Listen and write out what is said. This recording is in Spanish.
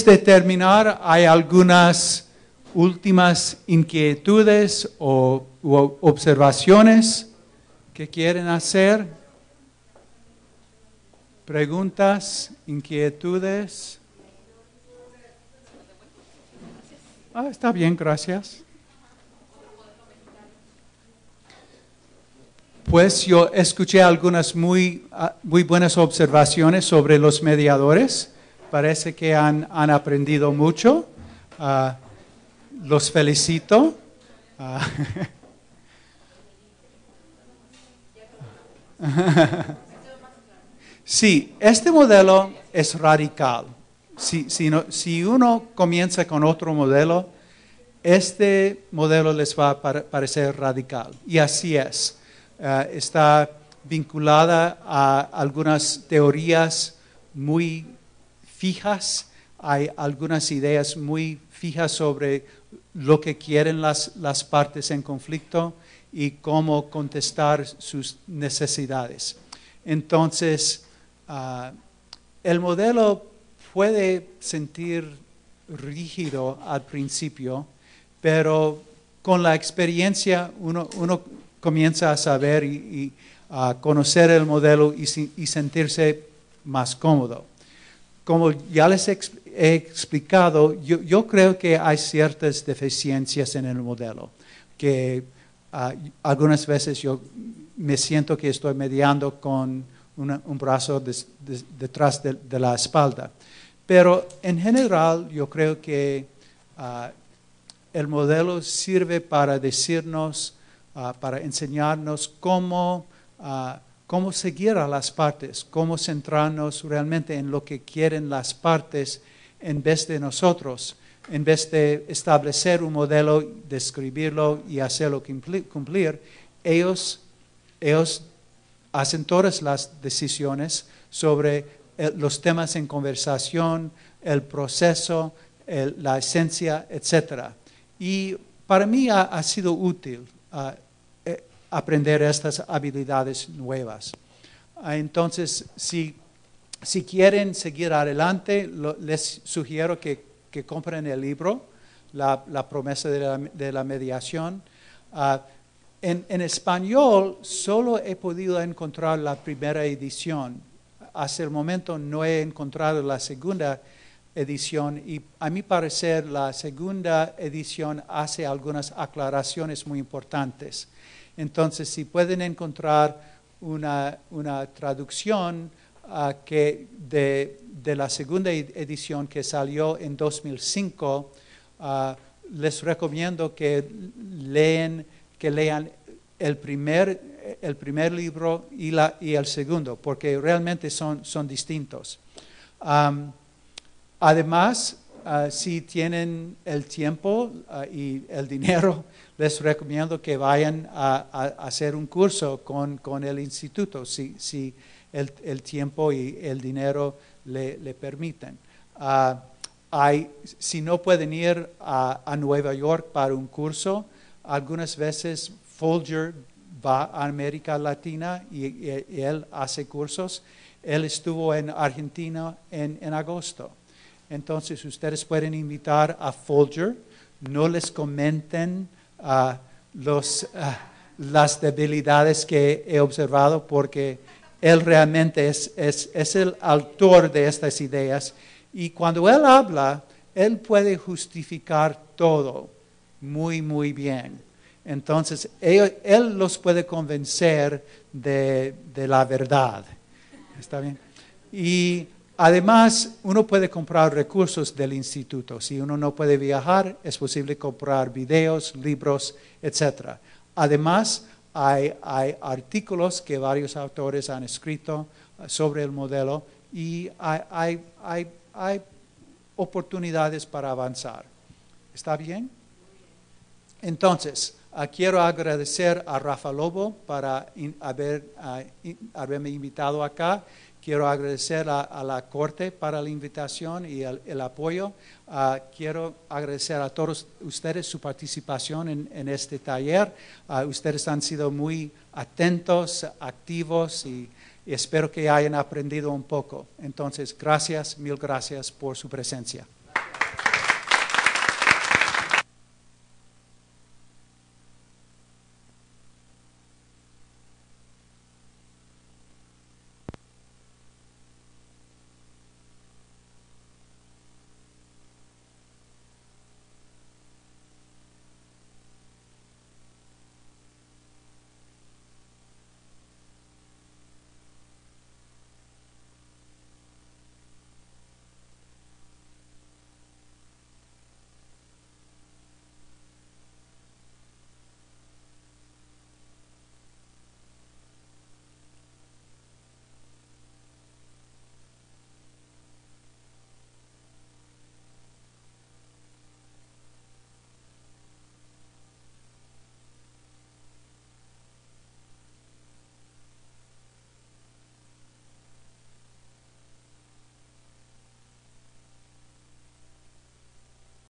Antes de terminar, ¿hay algunas últimas inquietudes u observaciones que quieren hacer? ¿Preguntas, inquietudes? Está bien, gracias. Pues yo escuché algunas muy buenas observaciones sobre los mediadores. Parece que han aprendido mucho. Los felicito. Sí, este modelo es radical. Si uno comienza con otro modelo, este modelo les va a parecer radical. Y así es. Está vinculada a algunas teorías muy fijas. Hay algunas ideas muy fijas sobre lo que quieren las partes en conflicto y cómo contestar sus necesidades. Entonces, el modelo puede sentir rígido al principio, pero con la experiencia uno comienza a saber y a conocer el modelo y sentirse más cómodo. Como ya les he explicado, yo creo que hay ciertas deficiencias en el modelo, que algunas veces yo me siento que estoy mediando con un brazo detrás de la espalda. Pero en general yo creo que el modelo sirve para decirnos, para enseñarnos cómo seguir a las partes, cómo centrarnos realmente en lo que quieren las partes en vez de nosotros, en vez de establecer un modelo, describirlo y hacerlo cumplir. Ellos hacen todas las decisiones sobre los temas en conversación, el proceso, la esencia, etc. Y para mí ha sido útil aprender estas habilidades nuevas. Entonces, si quieren seguir adelante, les sugiero que compren el libro, La promesa de la mediación. En español solo he podido encontrar la primera edición. Hasta el momento no he encontrado la segunda edición y a mi parecer la segunda edición hace algunas aclaraciones muy importantes. Entonces, si pueden encontrar una traducción de la segunda edición que salió en 2005, les recomiendo que lean el primer libro y el segundo, porque realmente son distintos. Además, si tienen el tiempo y el dinero, les recomiendo que vayan a hacer un curso con el instituto, si el tiempo y el dinero le permiten. Si no pueden ir a Nueva York para un curso, algunas veces Folger va a América Latina y él hace cursos. Él estuvo en Argentina en agosto. Entonces, ustedes pueden invitar a Folger, no les comenten las debilidades que he observado, porque él realmente es el autor de estas ideas. Y cuando él habla, él puede justificar todo muy, muy bien. Entonces, él los puede convencer de la verdad. ¿Está bien? Y además, uno puede comprar recursos del instituto. Si uno no puede viajar, es posible comprar videos, libros, etc. Además, hay artículos que varios autores han escrito sobre el modelo y hay oportunidades para avanzar. ¿Está bien? Entonces, quiero agradecer a Rafa Lobo para haberme invitado acá. Quiero agradecer a la Corte para la invitación y el apoyo. Quiero agradecer a todos ustedes su participación en este taller. Ustedes han sido muy atentos, activos y espero que hayan aprendido un poco. Entonces, gracias, mil gracias por su presencia.